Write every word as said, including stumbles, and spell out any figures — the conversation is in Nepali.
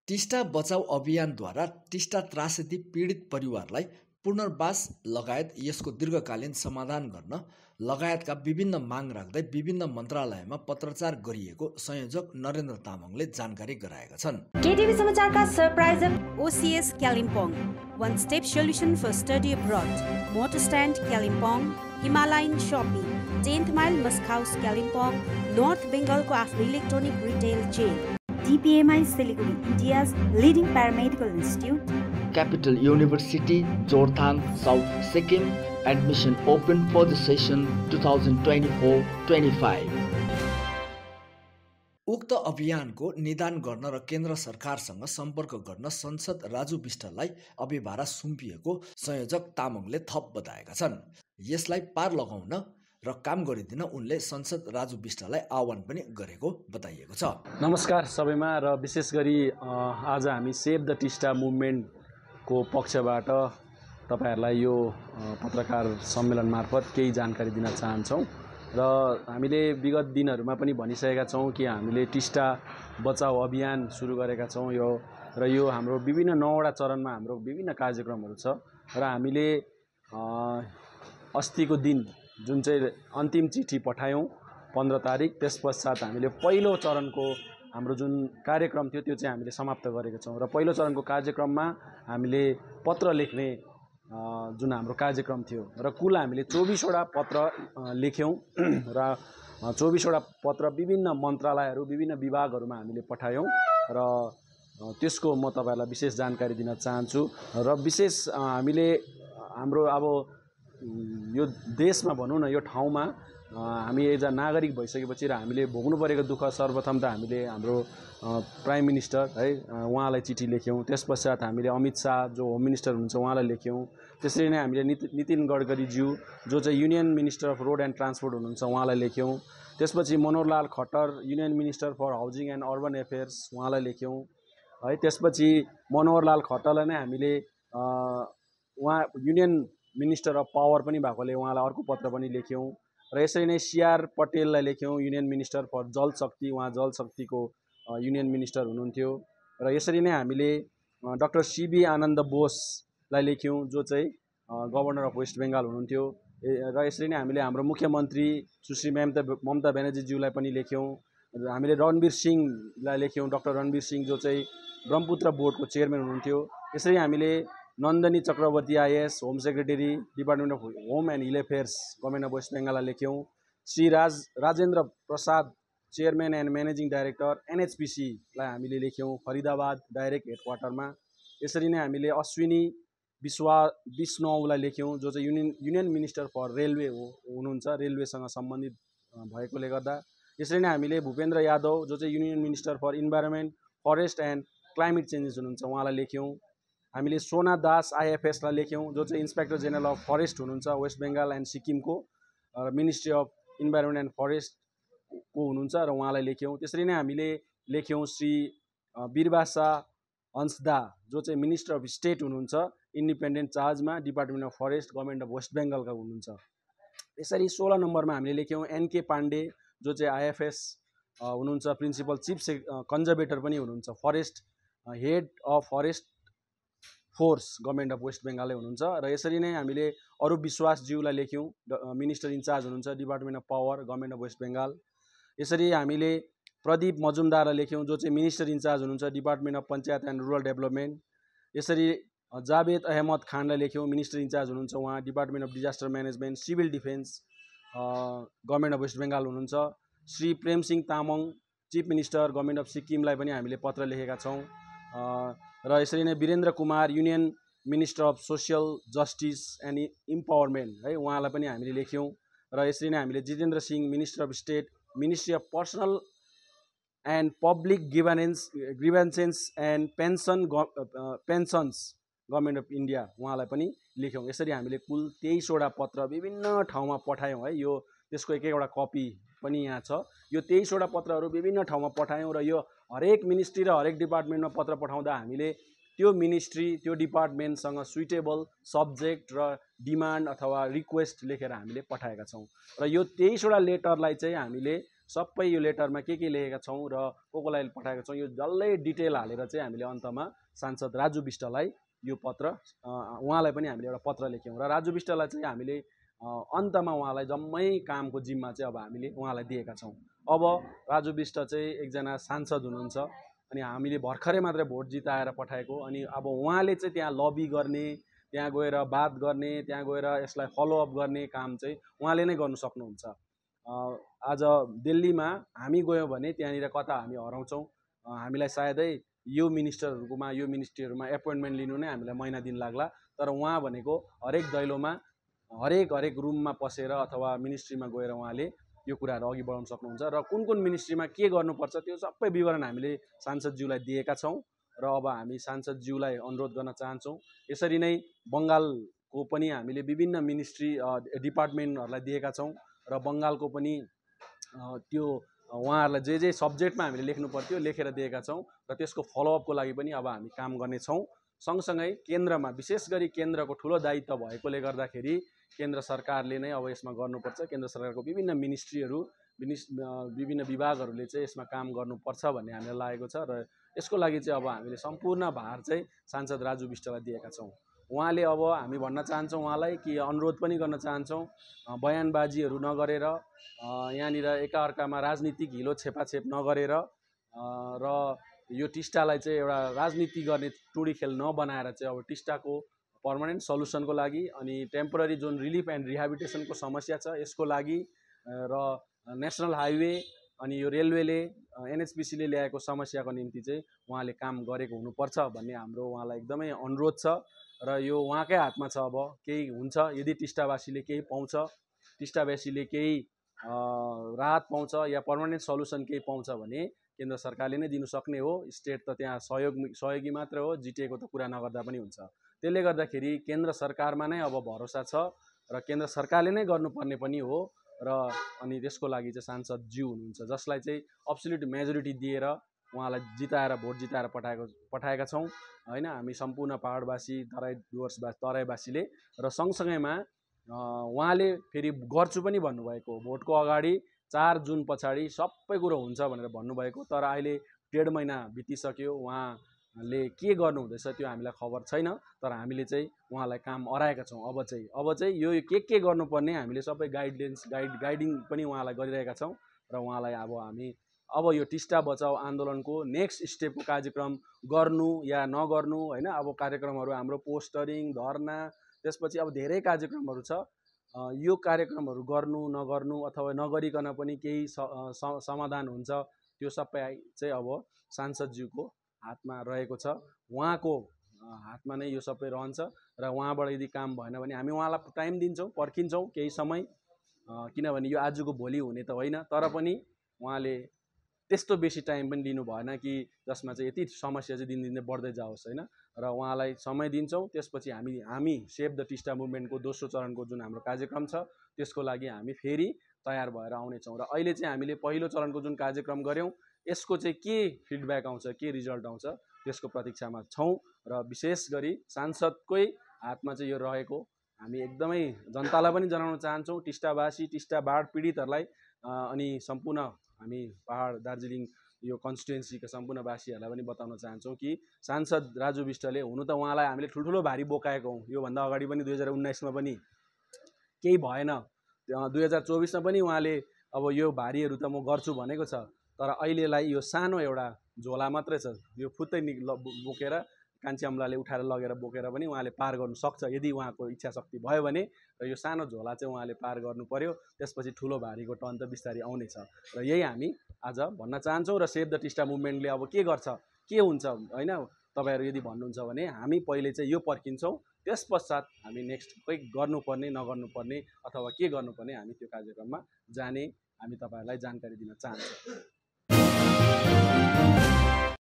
टिस्टा बचाउ अभियानद्वारा टिस्टा त्रासदी पीडित परिवारलाई पुनर्वास लगायत यसको दीर्घकालीन समाधान गर्न लगायतका विभिन्न माग राख्दै विभिन्न मन्त्रालयमा पत्रचार गरिएको संयोजक नरेन्द्र तामाङले जानकारी गराएका छन्। केटिभी समाचारका सरप्राइजर OCS Kalimpong, one step solution for study abroad, motor stand Kalimpong, Himalayan shopping, tenth mile musk house Kalimpong, north बेङ्गलको आफ्नो electronic retail chain, D P M I Siliguri, India's leading paramedical institute, Capital University, Jorthang, South Sikkim. Admission open for the session twenty twenty-four twenty-five. उक्त अभियानको निदान गर्न र केन्द्र सरकारसँग सम्पर्क गर्न संसद राजु विष्टलाई अभिभारा सुम्पिएको संयोजक तामाङले थप बताएका छन्। यसलाई पार लगाउन र काम गरिदिन उनले संसद राजु विष्टलाई आह्वान पनि गरेको बताइएको छ। नमस्कार सबैमा, र विशेष गरी आज हामी सेभ द टिस्टा मुभमेन्टको पक्षबाट तपाईहरुलाई यो पत्रकार सम्मेलन मार्फत केही जानकारी दिन चाहन्छौँ। र हामीले विगत दिनहरुमा पनि भनिसकेका छौँ कि हामीले टिस्टा बचाउ अभियान सुरु गरेका छौँ यो र यो हाम्रो विभिन्न नौवटा चरणमा हाम्रो विभिन्न कार्यक्रमहरू छ। र हामीले अस्तिको दिन जुन चाहिँ अन्तिम चिठी पठायौँ पन्ध्र तारिक, त्यस पश्चात हामीले पहिलो चरणको हाम्रो जुन कार्यक्रम थियो त्यो चाहिँ हामीले समाप्त गरेका छौँ। र पहिलो चरणको कार्यक्रममा हामीले पत्र लेख्ने जुन हाम्रो कार्यक्रम थियो र कुल हामीले चौबिसवटा पत्र लेख्यौँ र चौबिसवटा पत्र विभिन्न मन्त्रालयहरू विभिन्न विभागहरूमा हामीले पठायौँ र त्यसको म तपाईहरुलाई विशेष जानकारी दिन चाहन्छु। र विशेष हामीले हाम्रो अब यो देशमा भनौँ न, यो ठाउँमा हामी एज अ नागरिक भइसकेपछि र हामीले भोग्नु परेको दुःख सर्वप्रथम त हामीले हाम्रो प्राइम मिनिस्टर है उहाँलाई चिठी लेख्यौँ। त्यस पश्चात हामीले अमित शाह जो होम मिनिस्टर हुनुहुन्छ उहाँलाई लेख्यौँ। त्यसरी नै हामीले नितिन गडकरीज्यू जो चाहिँ union minister of road and transport हुनुहुन्छ उहाँलाई लेख्यौँ। त्यसपछि Manohar Lal Khattar union minister for housing and urban affairs उहाँलाई लेख्यौँ है। त्यसपछि मनोहर लाल खट्टरलाई नै हामीले उहाँ युनियन मिनिस्टर अफ पावर पनि भएकोले उहाँलाई अर्को पत्र पनि लेख्यौँ। र यसरी नै सीआर पटेललाई लेख्यौँ union minister for Jal Shakti, उहाँ जल शक्तिको युनियन मिनिस्टर हुनुहुन्थ्यो। र यसरी नै हामीले डाक्टर सीबी आनन्द बोसलाई लेख्यौँ जो चाहिँ गभर्नर अफ वेस्ट बेङ्गाल हुनुहुन्थ्यो। र यसरी नै हामीले हाम्रो मुख्यमन्त्री सुश्री ममता ममता ब्यानर्जीज्यूलाई पनि लेख्यौँ। हामीले रणवीर सिंहलाई लेख्यौँ, डाक्टर रणवीर सिंह जो चाहिँ ब्रह्मपुत्र बोर्डको चेयरम्यान हुनुहुन्थ्यो। यसरी हामीले Nandini Chakraborty IAS home secretary department of home and hill affairs government of West बेङ्गाललाई लेख्यौँ। Shri Raj Rajendra Prasad chairman and managing director एनएचपिसीलाई हामीले लेख्यौँ फरिदाबाद डाइरेक्ट हेडक्वार्टरमा। यसरी नै हामीले अश्विनी विश्वा विष्णुलाई लेख्यौँ जो चाहिँ union union minister for railway हो हुनुहुन्छ, रेलवेसँग सम्बन्धित भएकोले गर्दा। यसरी नै हामीले भूपेन्द्र यादव जो चाहिँ union minister for environment forest and climate changes हुनुहुन्छ उहाँलाई लेख्यौँ। हामीले सोना दास आइएफएसलाई लेख्यौँ जो चाहिँ इन्सपेक्टर जेनरल अफ फरेस्ट हुनुहुन्छ वेस्ट बेङ्गाल एन्ड सिक्किमको, मिनिस्ट्री अफ इन्भाइरोमेन्ट एन्ड फरेस्टको हुनुहुन्छ र उहाँलाई लेख्यौँ। त्यसरी नै हामीले लेख्यौँ श्री वीरबासा हंसदा जो चाहिँ मिनिस्टर अफ स्टेट हुनुहुन्छ इन्डिपेन्डेन्ट चार्जमा department of forest government of West बेङ्गालका हुनुहुन्छ। यसरी सोह्र नम्बरमा हामीले लेख्यौँ एनके पाण्डे जो चाहिँ आइएफएस हुनुहुन्छ, प्रिन्सिपल चिफ से कन्जर्भेटर पनि हुनुहुन्छ, forest head of forest force government of West बेङ्गालै हुनुहुन्छ। र यसरी नै हामीले अरू विश्वासज्यूलाई लेख्यौँ, मिनिस्टर इन्चार्ज हुनुहुन्छ department of power government of West Bengal. यसरी हामीले प्रदीप मजुमदारलाई लेख्यौँ जो चाहिँ मिनिस्टर इन्चार्ज हुनुहुन्छ department of panchayat and rural development. यसरी जावेद अहमद खानलाई लेख्यौँ, मिनिस्टर इन्चार्ज हुनुहुन्छ उहाँ department of disaster management civil defence government of West Bengal हुनुहुन्छ। Shri Prem Singh Tamang chief minister government of सिक्किमलाई पनि हामीले पत्र लेखेका छौँ। र यसरी नै Virendra Kumar union minister of social justice and empowerment है उहाँलाई पनि हामीले लेख्यौँ। र यसरी नै हामीले Jitendra Singh minister of state ministry of personnel and public grievance grievances and pension pensions government of India उहाँलाई पनि लेख्यौँ। यसरी हामीले कुल तेइसवटा पत्र विभिन्न ठाउँमा पठायौँ है। यो त्यसको एक एकवटा कपी पनि यहाँ छ। यो तेइसवटा पत्रहरू विभिन्न ठाउँमा पठायौँ र यो हरेक मिनिस्ट्री र हरेक डिपार्टमेन्टमा पत्र पठाउँदा हामीले त्यो मिनिस्ट्री त्यो डिपार्टमेन्टसँग सुइटेबल सब्जेक्ट र डिमान्ड अथवा रिक्वेस्ट लेखेर हामीले पठाएका छौँ। र यो तेइसवटा लेटरलाई चाहिँ हामीले सबै यो लेटरमा के के लेखेका छौँ र को कोलाई पठाएका छौँ यो डल्लै डिटेल हालेर चाहिँ हामीले अन्तमा सांसद राजु विष्टलाई यो पत्र उहाँलाई पनि हामीले एउटा पत्र लेख्यौँ र राजु विष्टलाई चाहिँ हामीले अन्तमा उहाँलाई जम्मै कामको जिम्मा चाहिँ अब हामीले उहाँलाई दिएका छौँ। अब राजु विष्ट चाहिँ एकजना सांसद हुनुहुन्छ अनि हामीले भर्खरै मात्रै भोट जिताएर पठाएको अनि अब उहाँले चाहिँ त्यहाँ लबी गर्ने त्यहाँ गएर बात गर्ने त्यहाँ गएर यसलाई फलोअप गर्ने काम चाहिँ उहाँले नै गर्नु सक्नुहुन्छ। आज दिल्लीमा हामी गयौँ भने त्यहाँनिर कता हामी हराउँछौँ, हामीलाई सायदै यो मिनिस्टरहरूकोमा यो मिनिस्ट्रीहरूमा एपोइन्टमेन्ट लिनु नै हामीलाई महिना दिन लाग्ला, तर उहाँ भनेको हरेक दैलोमा हरेक हरेक रुममा पसेर अथवा मिनिस्ट्रीमा गएर उहाँले यो कुराहरू अघि बढाउन सक्नुहुन्छ र कुन कुन मिनिस्ट्रीमा के गर्नुपर्छ त्यो सबै विवरण हामीले सांसदज्यूलाई दिएका छौँ र अब हामी सांसदज्यूलाई अनुरोध गर्न चाहन्छौँ। यसरी नै बङ्गालको पनि हामीले विभिन्न मिनिस्ट्री डिपार्टमेन्टहरूलाई दिएका छौँ र बङ्गालको पनि त्यो उहाँहरूलाई जे जे सब्जेक्टमा हामीले लेख्नु पर्थ्यो लेखेर दिएका छौँ र त्यसको फलोअपको लागि पनि अब हामी काम गर्नेछौँ। सँगसँगै केन्द्रमा विशेष गरी केन्द्रको ठुलो दायित्व भएकोले गर्दाखेरि केन्द्र सरकारले नै अब यसमा गर्नुपर्छ, केन्द्र सरकारको विभिन्न मिनिस्ट्रीहरू मिनिस् विभिन्न विभागहरूले चाहिँ यसमा काम गर्नुपर्छ भन्ने हामीलाई लागेको छ र यसको लागि चाहिँ अब हामीले सम्पूर्ण भार चाहिँ सांसद राजु विष्टलाई दिएका छौँ। उहाँले अब हामी भन्न चाहन्छौँ उहाँलाई कि अनुरोध पनि गर्न चाहन्छौँ बयानबाजीहरू नगरेर यहाँनिर एकाअर्कामा राजनीतिक हिलो छेपाछेप नगरेर र यो टिस्टालाई चाहिँ एउटा राजनीति गर्ने टुडी खेल नबनाएर चाहिँ अब टिस्टाको पर्मानेन्ट सल्युसनको लागि अनि टेम्पोररी जुन रिलिफ एन्ड रिहेबिलिटेसनको समस्या छ यसको लागि र नेसनल हाइवे अनि यो रेलवेले एनएचपिसीले ल्याएको समस्याको निम्ति चाहिँ उहाँले काम गरेको हुनुपर्छ भन्ने हाम्रो उहाँलाई एकदमै अनुरोध छ र यो उहाँकै हातमा छ। अब केही हुन्छ यदि टिस्टावासीले केही पाउँछ, टिस्टावासीले केही राहत पाउँछ या पर्मानेन्ट सल्युसन केही पाउँछ भने केन्द्र सरकारले नै दिनु सक्ने हो, स्टेट त त्यहाँ सहयोग सहयोगी मात्र हो, जिटिएको त कुरा नगर्दा पनि हुन्छ। त्यसले गर्दाखेरि केन्द्र सरकारमा नै अब भरोसा छ र केन्द्र सरकारले नै गर्नुपर्ने पनि हो र अनि त्यसको लागि चाहिँ सांसदज्यू हुनुहुन्छ जसलाई चाहिँ अब्सोल्युट मेजोरिटी दिएर उहाँलाई जिताएर भोट जिताएर पठाएको पठाएका छौँ होइन हामी सम्पूर्ण पहाडवासी तराई डुवर्सवासी तराईवासीले र सँगसँगैमा उहाँले फेरि गर्छु पनि भन्नुभएको भोटको अगाडि चार जुन पछाडि सबै कुरो हुन्छ भनेर भन्नुभएको, तर अहिले डेढ महिना बितिसक्यो उहाँले के गर्नुहुँदैछ त्यो हामीलाई खबर छैन, तर हामीले चाहिँ उहाँलाई काम अराएका छौँ। अब चाहिँ अब चाहिँ यो के के गर्नुपर्ने हामीले सबै गाइडलाइन्स गाइड गाइडिङ पनि उहाँलाई गरिरहेका छौँ र उहाँलाई अब हामी अब यो टिस्टा बचाऊ आन्दोलनको नेक्स्ट स्टेपको कार्यक्रम गर्नु या नगर्नु होइन अब कार्यक्रमहरू हाम्रो पोस्टरिङ धर्ना त्यसपछि अब धेरै कार्यक्रमहरू छ, यो कार्यक्रमहरू गर्नु नगर्नु अथवा नगरिकन पनि केही समाधान हुन्छ त्यो सबै चाहिँ अब सांसदज्यूको हातमा रहेको छ, उहाँको हातमा नै यो सबै रहन्छ र उहाँबाट यदि काम भएन भने हामी उहाँलाई टाइम दिन्छौँ, पर्खिन्छौँ केही समय, किनभने यो आजको भोलि हुने त होइन, तर पनि उहाँले त्यस्तो बेसी टाइम पनि दिनु भएन कि जसमा चाहिँ यति समस्या चाहिँ दिनदिनै बढ्दै जाओस् होइन र उहाँलाई समय दिन्छौँ। त्यसपछि हामी हामी सेभ द टिस्टा मुभमेन्टको दोस्रो चरणको जुन हाम्रो कार्यक्रम छ त्यसको लागि हामी फेरि तयार भएर आउनेछौँ र अहिले चाहिँ हामीले पहिलो चरणको जुन कार्यक्रम गऱ्यौँ यसको चाहिँ के फिडब्याक आउँछ के रिजल्ट आउँछ त्यसको प्रतीक्षामा छौँ र विशेष गरी सांसदकै हातमा चाहिँ यो रहेको हामी एकदमै जनतालाई पनि जनाउन चाहन्छौँ, टिस्टावासी टिस्टा बाढ पीडितहरूलाई अनि सम्पूर्ण हामी पहाड दार्जिलिङ यो कन्स्टिट्युएन्सीका सम्पूर्ण वासीहरूलाई पनि बताउन चाहन्छौँ कि सांसद राजु विष्टले हुनु त उहाँलाई हामीले ठुल्ठुलो भारी बोकाएको हौँ, योभन्दा अगाडि पनि दुई हजार उन्नाइसमा पनि केही भएन, दुई हजार चौबिसमा पनि उहाँले अब यो भारीहरू त म गर्छु भनेको छ, तर अहिलेलाई यो सानो एउटा झोला मात्रै छ, यो फुत्तै नि बोकेर कान्छी अम्लाले उठाएर लगेर बोकेर पनि उहाँले पार गर्नु सक्छ यदि उहाँको इच्छा शक्ति भयो भने, र यो सानो झोला चाहिँ उहाँले पार गर्नु पर्यो, त्यसपछि ठुलो भारीको टन त बिस्तारै आउनेछ र यही हामी आज भन्न चाहन्छौँ र सेभ द टिस्टा मुभमेन्टले अब के गर्छ के हुन्छ होइन तपाईँहरू यदि भन्नुहुन्छ भने हामी पहिले चाहिँ यो पर्खिन्छौँ, त्यस पश्चात हामी नेक्स्ट खोइ गर्नुपर्ने नगर्नुपर्ने अथवा के गर्नुपर्ने हामी त्यो कार्यक्रममा जाने हामी तपाईँहरूलाई जानकारी दिन चाहन्छौँ।